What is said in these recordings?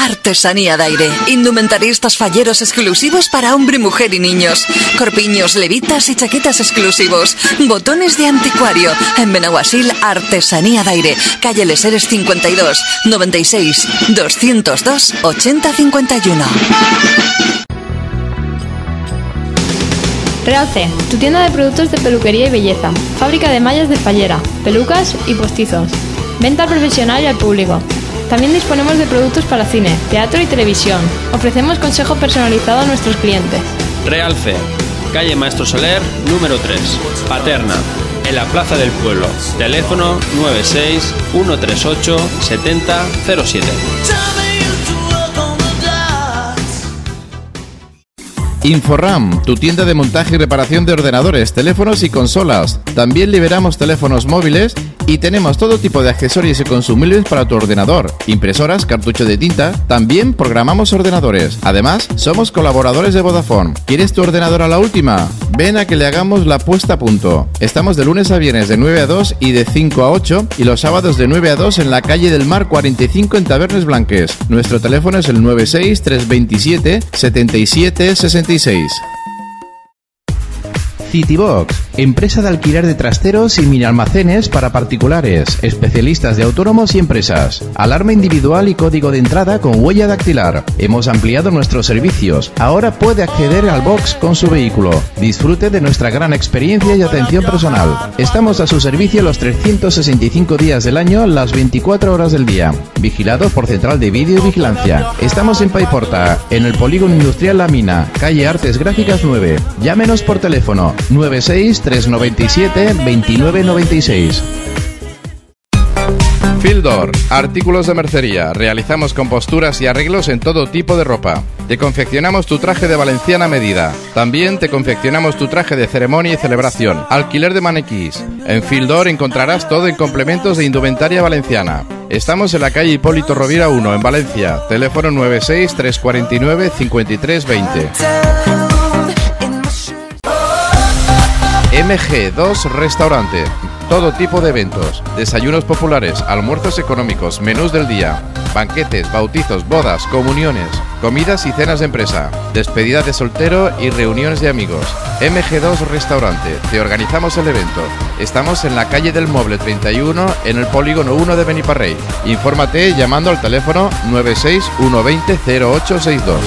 Artesanía Daire. Indumentaristas falleros exclusivos para hombre, mujer y niños. Corpiños, levitas y chaquetas exclusivos. Botones de anticuario. En Benaguasil, Artesanía Daire. Calle Leseres 52 96 202 8051. Realce, tu tienda de productos de peluquería y belleza. Fábrica de mallas de fallera, pelucas y postizos. Venta al profesional y al público. También disponemos de productos para cine, teatro y televisión. Ofrecemos consejo personalizado a nuestros clientes. Realce, calle Maestro Soler, número 3, Paterna, en la Plaza del Pueblo. Teléfono 96 138 7007. Inforram, tu tienda de montaje y reparación de ordenadores, teléfonos y consolas. También liberamos teléfonos móviles y tenemos todo tipo de accesorios y consumibles para tu ordenador. Impresoras, cartucho de tinta, también programamos ordenadores. Además, somos colaboradores de Vodafone. ¿Quieres tu ordenador a la última? Ven a que le hagamos la puesta a punto. Estamos de lunes a viernes de 9 a 2 y de 5 a 8 y los sábados de 9 a 2 en la calle del Mar 45 en Tabernes Blanques. Nuestro teléfono es el 96 327 77 66. Citybox, empresa de alquiler de trasteros y mini almacenes para particulares, especialistas de autónomos y empresas. Alarma individual y código de entrada con huella dactilar. Hemos ampliado nuestros servicios. Ahora puede acceder al box con su vehículo. Disfrute de nuestra gran experiencia y atención personal. Estamos a su servicio los 365 días del año, las 24 horas del día. Vigilado por Central de Vídeo y Vigilancia. Estamos en Paiporta, en el Polígono Industrial La Mina, calle Artes Gráficas 9. Llámenos por teléfono 96 397 2996. Fildor, artículos de mercería. Realizamos composturas y arreglos en todo tipo de ropa. Te confeccionamos tu traje de valenciana a medida. También te confeccionamos tu traje de ceremonia y celebración. Alquiler de maniquís. En Fildor encontrarás todo en complementos de indumentaria valenciana. Estamos en la calle Hipólito Rovira 1, en Valencia. Teléfono 96 349 5320. MG2 Restaurante. Todo tipo de eventos, desayunos populares, almuerzos económicos, menús del día, banquetes, bautizos, bodas, comuniones, comidas y cenas de empresa, despedida de soltero y reuniones de amigos. MG2 Restaurante. Te organizamos el evento. Estamos en la calle del Mueble 31, en el Polígono 1 de Beniparrey. Infórmate llamando al teléfono 96 120 0862.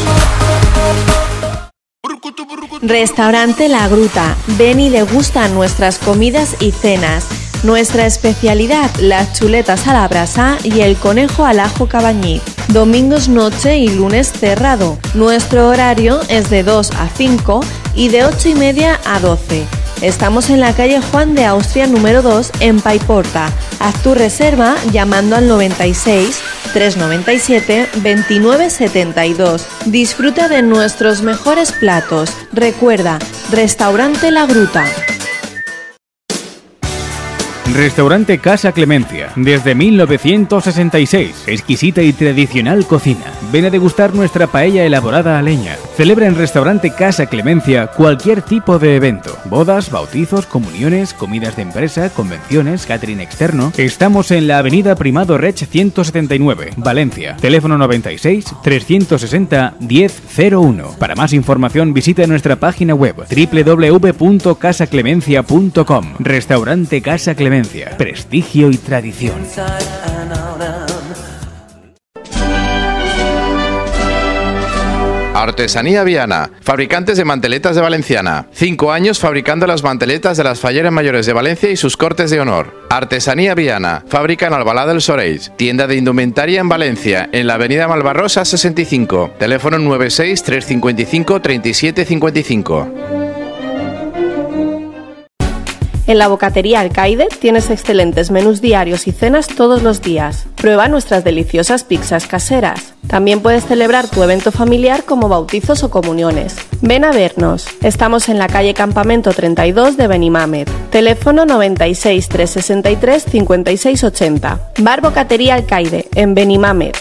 Restaurante La Gruta. Ven y degusta nuestras comidas y cenas. Nuestra especialidad, las chuletas a la brasa y el conejo al ajo cabañí. Domingos noche y lunes cerrado. Nuestro horario es de 2 a 5 y de 8:30 a 12. Estamos en la calle Juan de Austria número 2 en Paiporta. Haz tu reserva llamando al 96 397 2972. Disfruta de nuestros mejores platos. Recuerda, Restaurante La Gruta. Restaurante Casa Clemencia, desde 1966. Exquisita y tradicional cocina. Ven a degustar nuestra paella elaborada a leña. Celebra en Restaurante Casa Clemencia cualquier tipo de evento. Bodas, bautizos, comuniones, comidas de empresa, convenciones, catering externo. Estamos en la avenida Primado Rech 179, Valencia. Teléfono 96 360 1001. Para más información visita nuestra página web www.casaclemencia.com. Restaurante Casa Clemencia. Prestigio y tradición. Artesanía Viana, fabricantes de manteletas de Valenciana. 5 años fabricando las manteletas de las falleras mayores de Valencia y sus cortes de honor. Artesanía Viana, fábrica en Albalá del Soreis. Tienda de indumentaria en Valencia, en la avenida Malvarrosa 65. Teléfono 96 355 3755. En la Bocatería Alcaide tienes excelentes menús diarios y cenas todos los días. Prueba nuestras deliciosas pizzas caseras. También puedes celebrar tu evento familiar como bautizos o comuniones. Ven a vernos. Estamos en la calle Campamento 32 de Benimamet. Teléfono 96 363 5680. Bar Bocatería Alcaide, en Benimamet.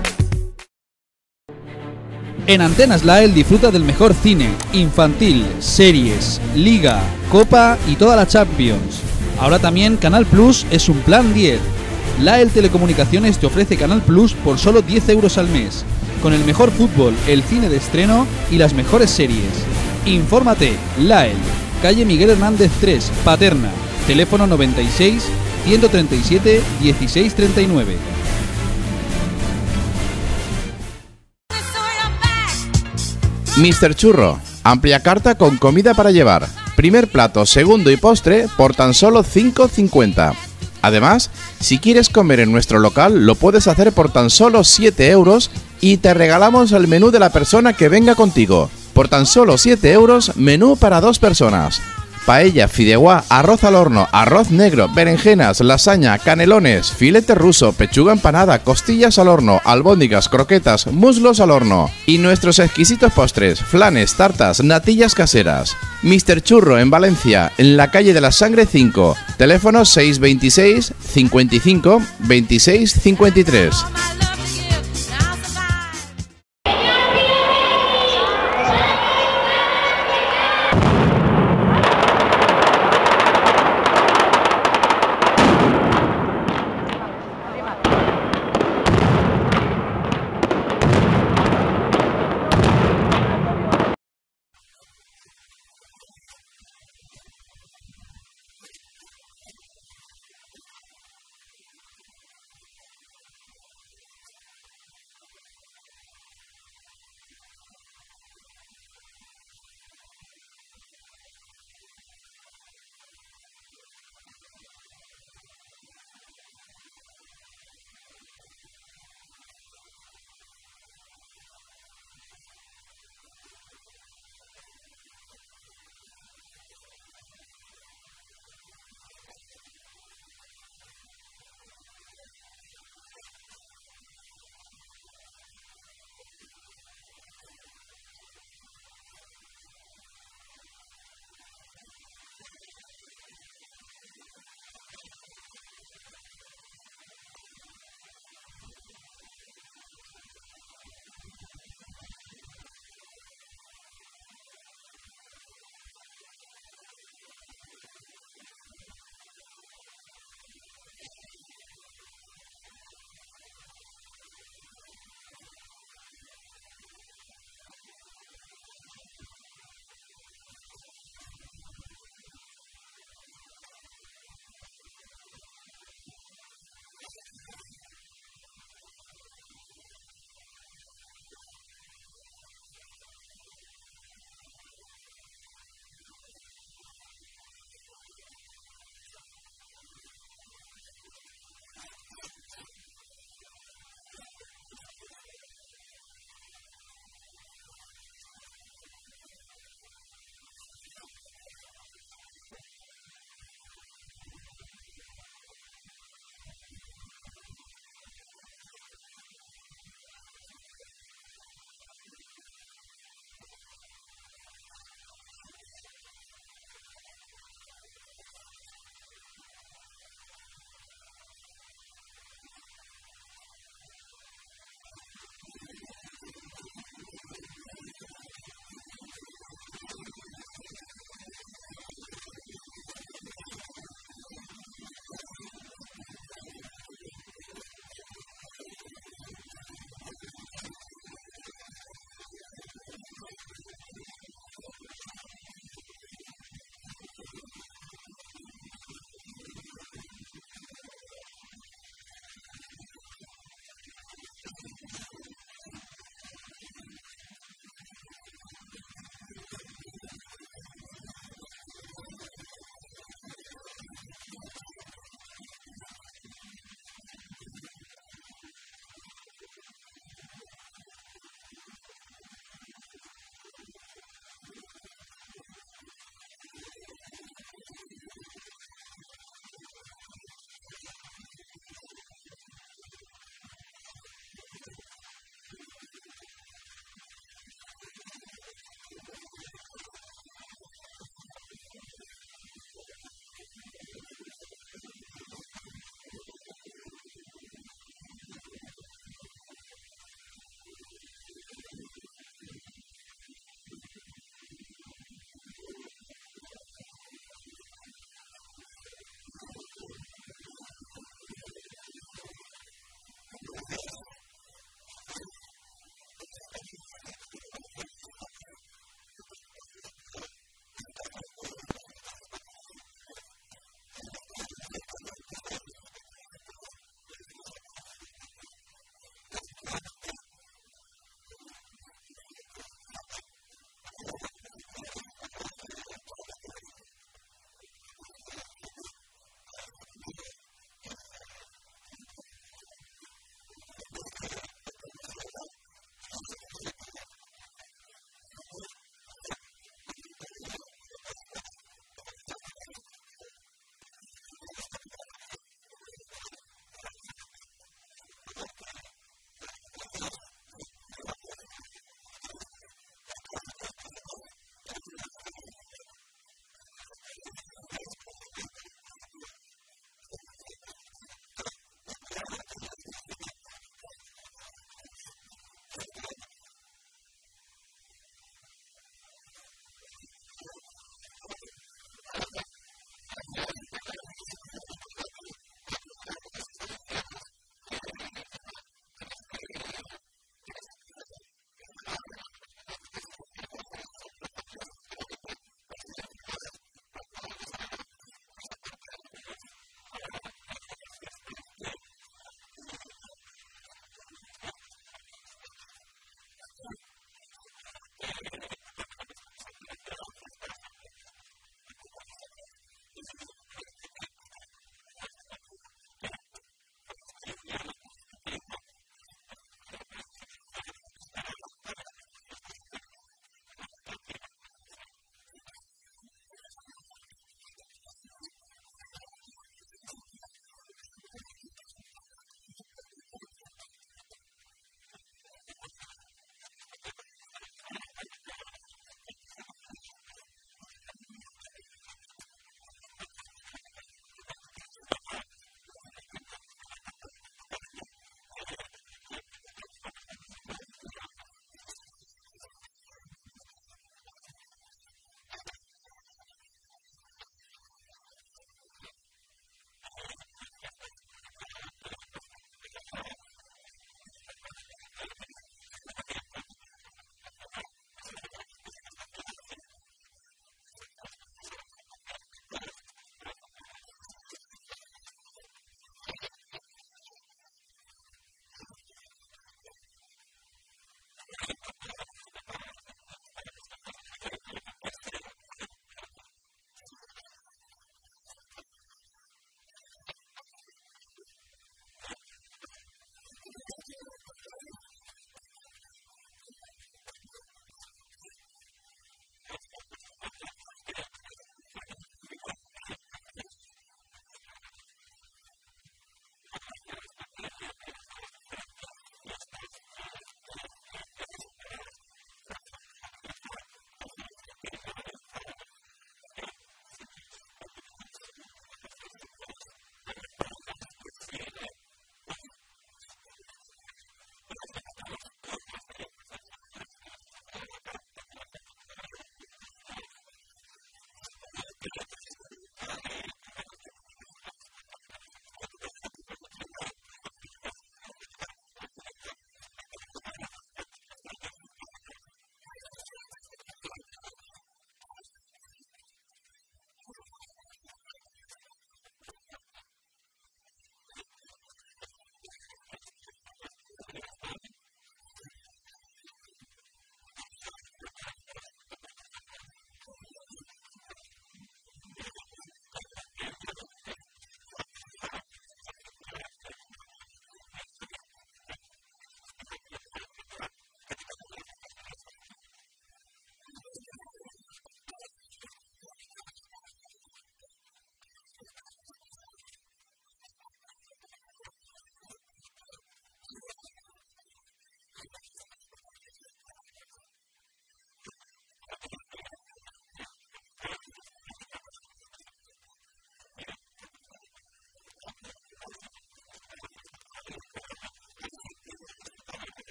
En Antenas Lael disfruta del mejor cine, infantil, series, liga, copa y toda la Champions. Ahora también Canal Plus es un plan 10. Lael Telecomunicaciones te ofrece Canal Plus por solo 10 euros al mes. con el mejor fútbol, el cine de estreno y las mejores series. Infórmate, Lael, calle Miguel Hernández 3, Paterna, teléfono 96 137 1639. Mr. Churro, amplia carta con comida para llevar. Primer plato, segundo y postre por tan solo 5,50. Además, si quieres comer en nuestro local, lo puedes hacer por tan solo 7 euros y te regalamos el menú de la persona que venga contigo. Por tan solo 7 euros, menú para 2 personas. Paella, fideuá, arroz al horno, arroz negro, berenjenas, lasaña, canelones, filete ruso, pechuga empanada, costillas al horno, albóndigas, croquetas, muslos al horno. Y nuestros exquisitos postres, flanes, tartas, natillas caseras. Mr. Churro en Valencia, en la calle de la Sangre 5. Teléfono 626 55 26 53.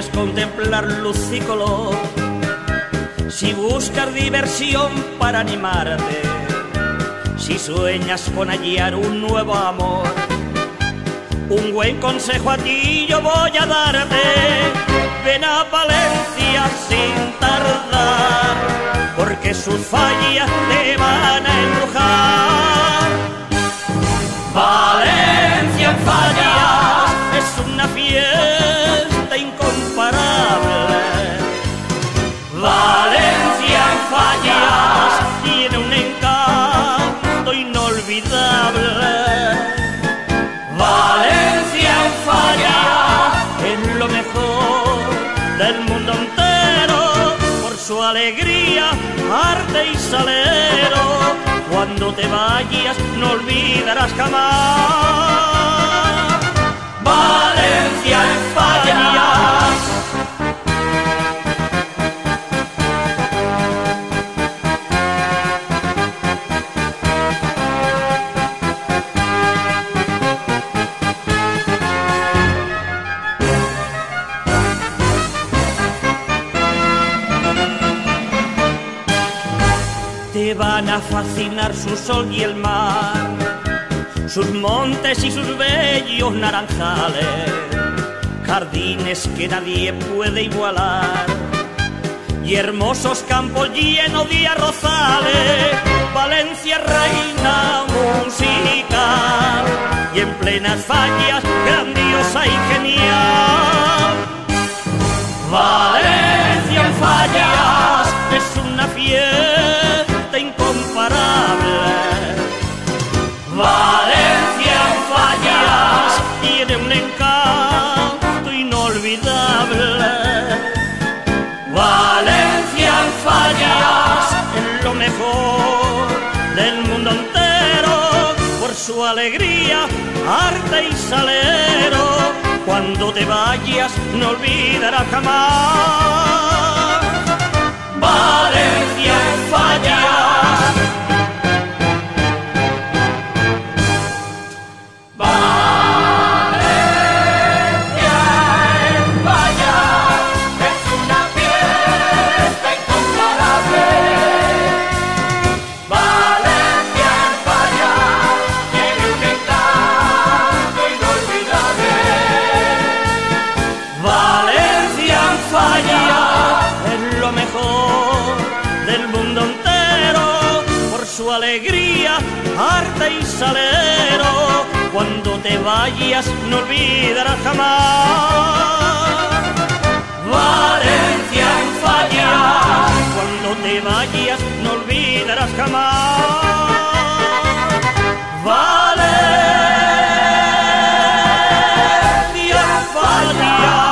quieres contemplar luz y color, si buscas diversión para animarte, si sueñas con hallar un nuevo amor, un buen consejo a ti yo voy a darte. Ven a Valencia sin tardar, porque sus fallas te van a embrujar. Valencia en Fallas es una fiesta incomparable. Valencia en Fallas tiene un encanto inolvidable. Valencia en Fallas es lo mejor del mundo entero, por su alegría, arte y salero. Cuando te vayas no olvidarás jamás Valencia en Fallas. Te van a fascinar su sol y el mar, sus montes y sus bellos naranjales, jardines que nadie puede igualar, y hermosos campos llenos de arrozales. Valencia reina musical, y en plenas Fallas grandiosa y genial. Valencia en Fallas es una fiesta incomparable. Valencia en Fallas tiene un encanto inolvidable. Valencia en Fallas es lo mejor del mundo entero, por su alegría, arte y salero. Cuando te vayas no olvidarás jamás Valencia en Fallas. Su alegría, arte y salero. Cuando te vayas no olvidarás jamás Valencia en Fallas. Cuando te vayas no olvidarás jamás Valencia en Fallas.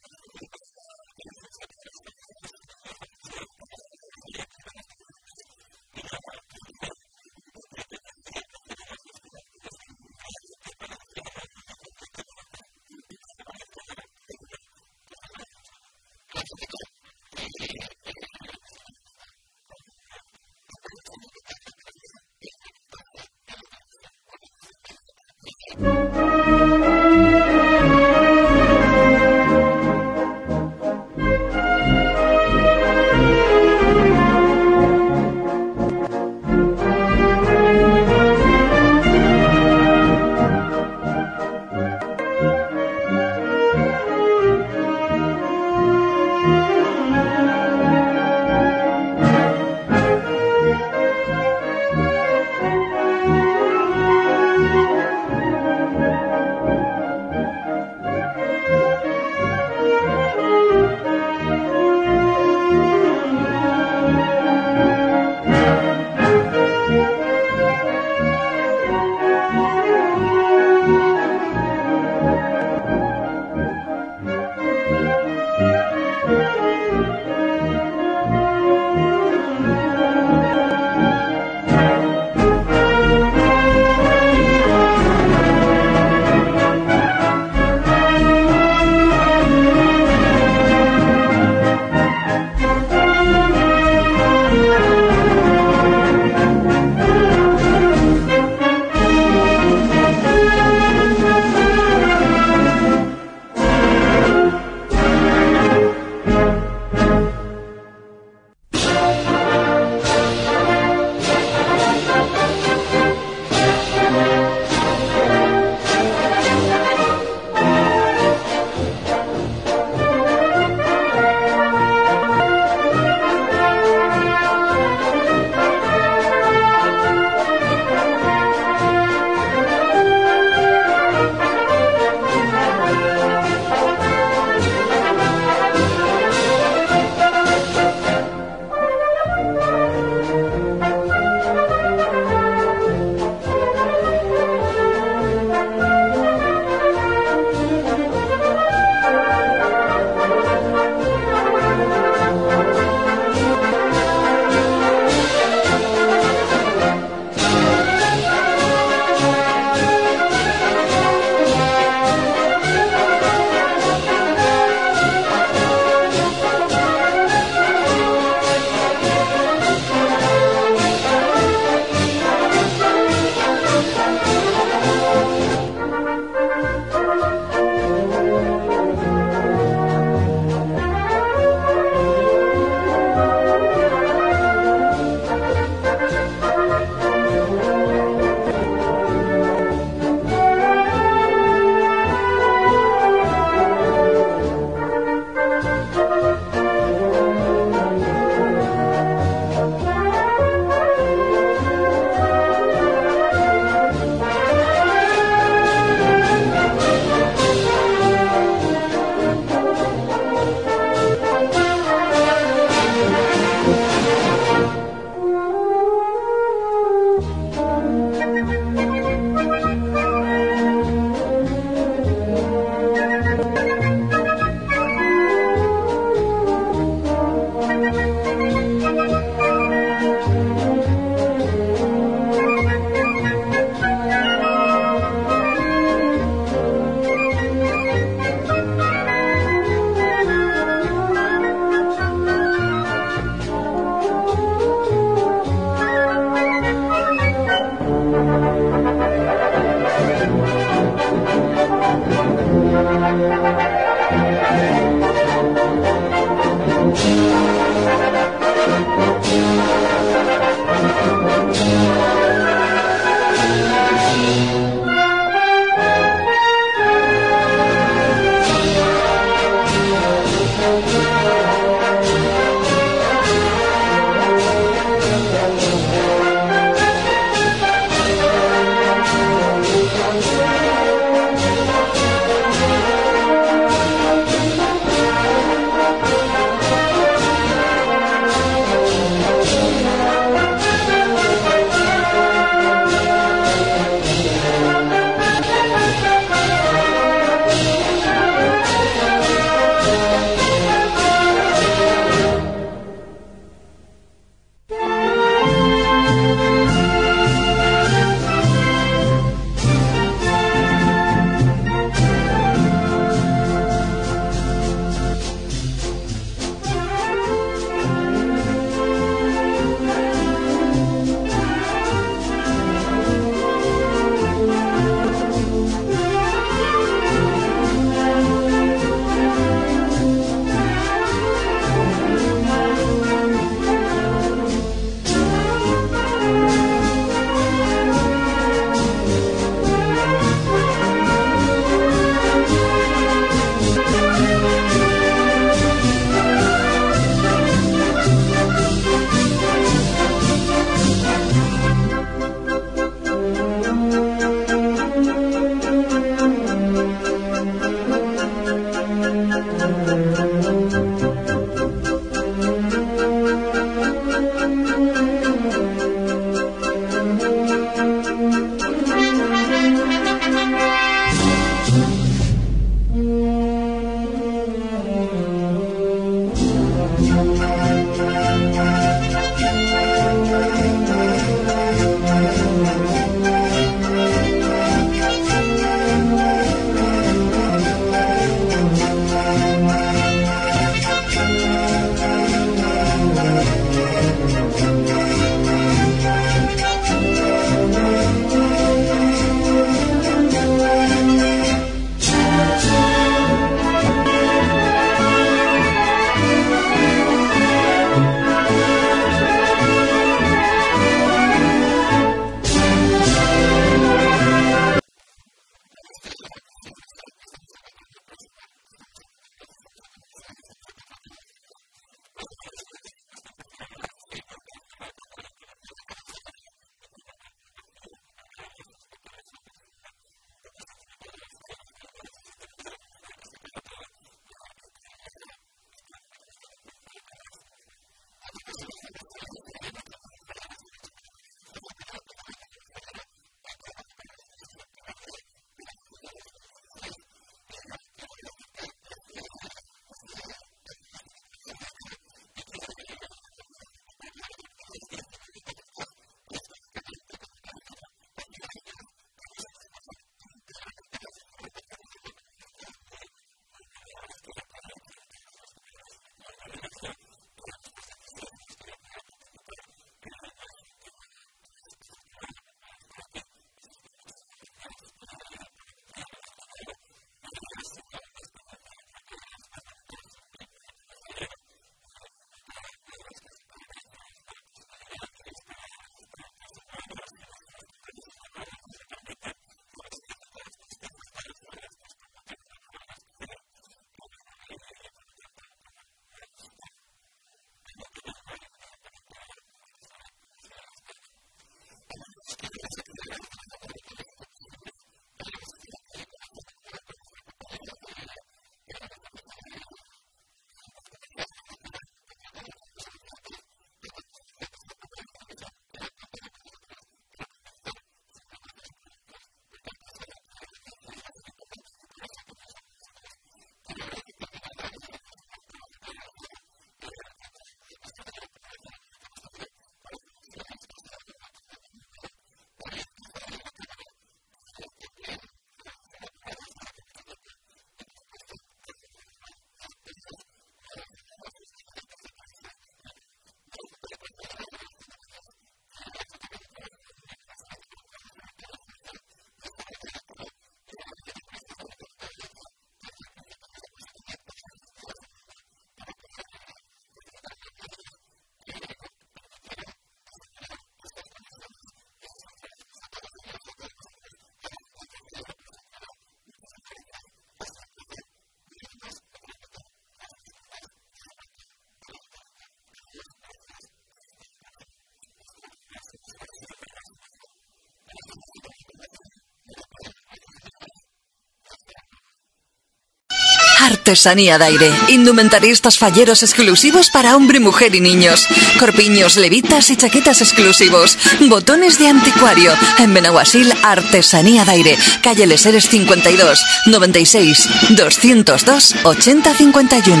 Artesanía Daire. Indumentaristas falleros exclusivos para hombre, mujer y niños. Corpiños, levitas y chaquetas exclusivos. Botones de anticuario. En Benaguasil, Artesanía Daire. Calle Leseres 52, 96 202 8051.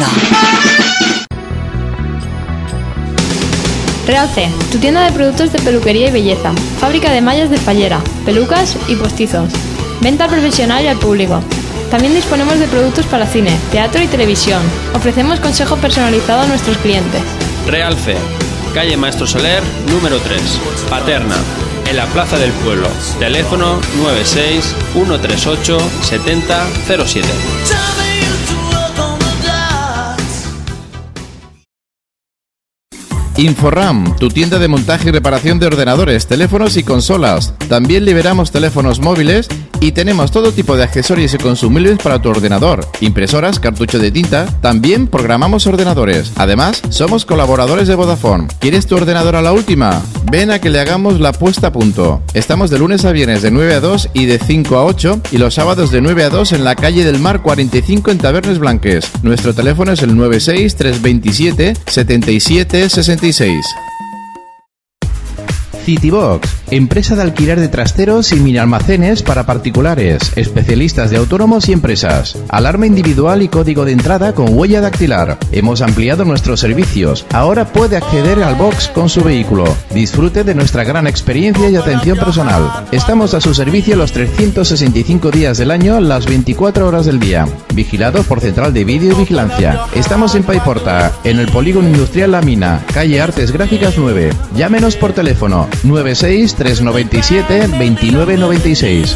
Realce, tu tienda de productos de peluquería y belleza. Fábrica de mallas de fallera, pelucas y postizos. Venta al profesional y al público. También disponemos de productos para cine, teatro y televisión. Ofrecemos consejo personalizado a nuestros clientes. Realce, calle Maestro Soler, número 3, Paterna, en la Plaza del Pueblo. Teléfono 96 138 7007. Inforram, tu tienda de montaje y reparación de ordenadores, teléfonos y consolas. También liberamos teléfonos móviles y tenemos todo tipo de accesorios y consumibles para tu ordenador, impresoras, cartucho de tinta. También programamos ordenadores. Además, somos colaboradores de Vodafone. ¿Quieres tu ordenador a la última? Ven a que le hagamos la puesta a punto. Estamos de lunes a viernes de 9 a 2 y de 5 a 8 y los sábados de 9 a 2 en la calle del Mar 45 en Tabernes Blanques. Nuestro teléfono es el 96 327 77 66. Citybox, empresa de alquiler de trasteros y mini almacenes para particulares, especialistas de autónomos y empresas. Alarma individual y código de entrada con huella dactilar. Hemos ampliado nuestros servicios. Ahora puede acceder al box con su vehículo. Disfrute de nuestra gran experiencia y atención personal. Estamos a su servicio los 365 días del año, las 24 horas del día. Vigilado por Central de Vídeo y Vigilancia. Estamos en Paiporta, en el Polígono Industrial La Mina, calle Artes Gráficas 9. Llámenos por teléfono 96 397 2996.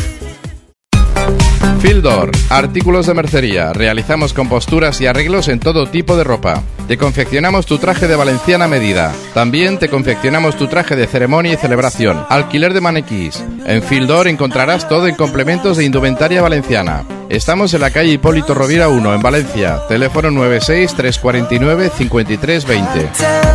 Fildor, artículos de mercería. Realizamos composturas y arreglos en todo tipo de ropa. Te confeccionamos tu traje de valenciana a medida. También te confeccionamos tu traje de ceremonia y celebración. Alquiler de maniquís. En Fildor encontrarás todo en complementos de indumentaria valenciana. Estamos en la calle Hipólito Rovira 1, en Valencia. Teléfono 96 349 5320.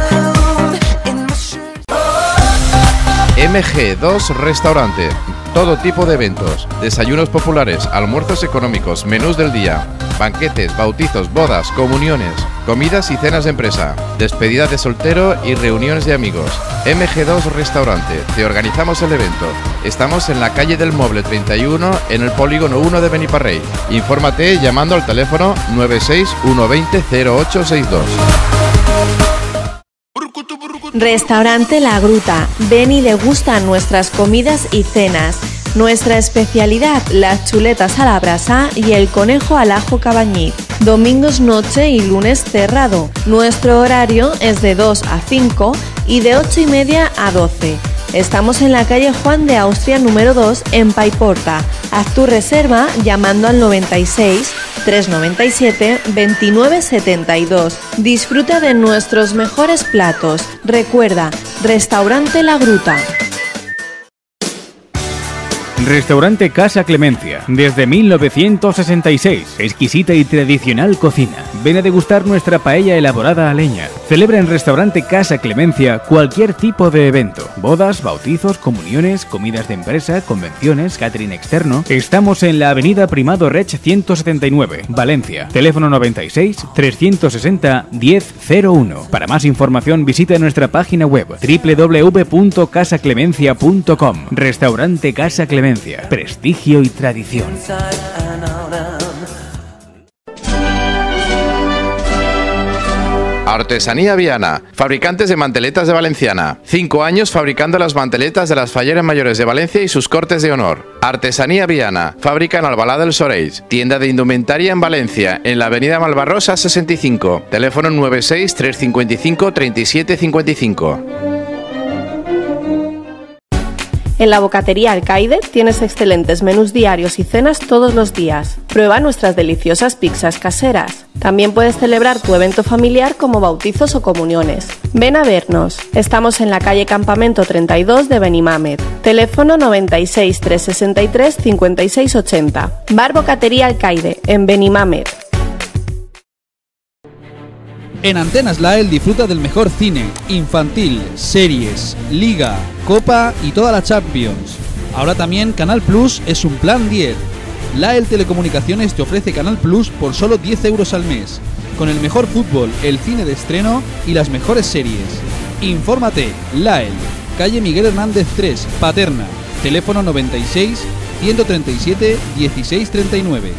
MG2 Restaurante. Todo tipo de eventos, desayunos populares, almuerzos económicos, menús del día, banquetes, bautizos, bodas, comuniones, comidas y cenas de empresa, despedida de soltero y reuniones de amigos. MG2 Restaurante. Te organizamos el evento. Estamos en la calle del Moble 31, en el Polígono 1 de Beniparrey. Infórmate llamando al teléfono 96 120 0862. Restaurante La Gruta. Ven y degusta nuestras comidas y cenas. Nuestra especialidad, las chuletas a la brasa y el conejo al ajo cabañí. Domingos noche y lunes cerrado. Nuestro horario es de 2 a 5 y de 8:30 a 12. Estamos en la calle Juan de Austria número 2 en Paiporta. Haz tu reserva llamando al 96 397 2972. Disfruta de nuestros mejores platos. Recuerda, Restaurante La Gruta. Restaurante Casa Clemencia, desde 1966, exquisita y tradicional cocina. Ven a degustar nuestra paella elaborada a leña. Celebra en Restaurante Casa Clemencia cualquier tipo de evento, bodas, bautizos, comuniones, comidas de empresa, convenciones, catering externo. Estamos en la avenida Primado Rech 179, Valencia. Teléfono 96 360 1001. Para más información visita nuestra página web www.casaclemencia.com. Restaurante Casa Clemencia. Prestigio y tradición. Artesanía Viana, fabricantes de manteletas de Valenciana. 5 años fabricando las manteletas de las falleras mayores de Valencia y sus cortes de honor. Artesanía Viana, fábrica en Albalá del Soreis. Tienda de indumentaria en Valencia, en la avenida Malvarrosa 65. Teléfono 96 355 3755. En la Bocatería Alcaide tienes excelentes menús diarios y cenas todos los días. Prueba nuestras deliciosas pizzas caseras. También puedes celebrar tu evento familiar como bautizos o comuniones. Ven a vernos. Estamos en la calle Campamento 32 de Benimamet. Teléfono 96 363 5680. Bar Bocatería Alcaide, en Benimamet. En Antenas Lael disfruta del mejor cine, infantil, series, liga, copa y toda la Champions. Ahora también Canal Plus es un plan 10. Lael Telecomunicaciones te ofrece Canal Plus por solo 10 euros al mes, con el mejor fútbol, el cine de estreno y las mejores series. Infórmate, Lael, calle Miguel Hernández 3, Paterna, teléfono 96 137 1639.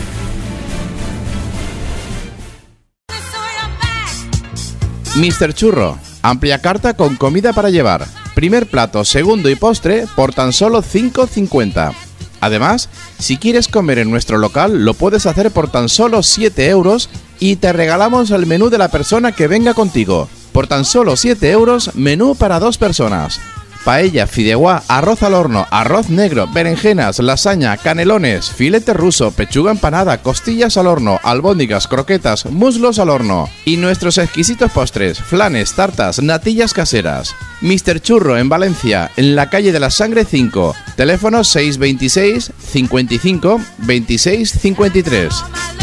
Mr. Churro, amplia carta con comida para llevar. Primer plato, segundo y postre por tan solo 5,50. Además, si quieres comer en nuestro local, lo puedes hacer por tan solo 7 euros y te regalamos el menú de la persona que venga contigo. Por tan solo 7 euros, menú para 2 personas. Paella, fideuá, arroz al horno, arroz negro, berenjenas, lasaña, canelones, filete ruso, pechuga empanada, costillas al horno, albóndigas, croquetas, muslos al horno. Y nuestros exquisitos postres, flanes, tartas, natillas caseras. Mr. Churro en Valencia, en la calle de la Sangre 5. Teléfono 626 55 26 53.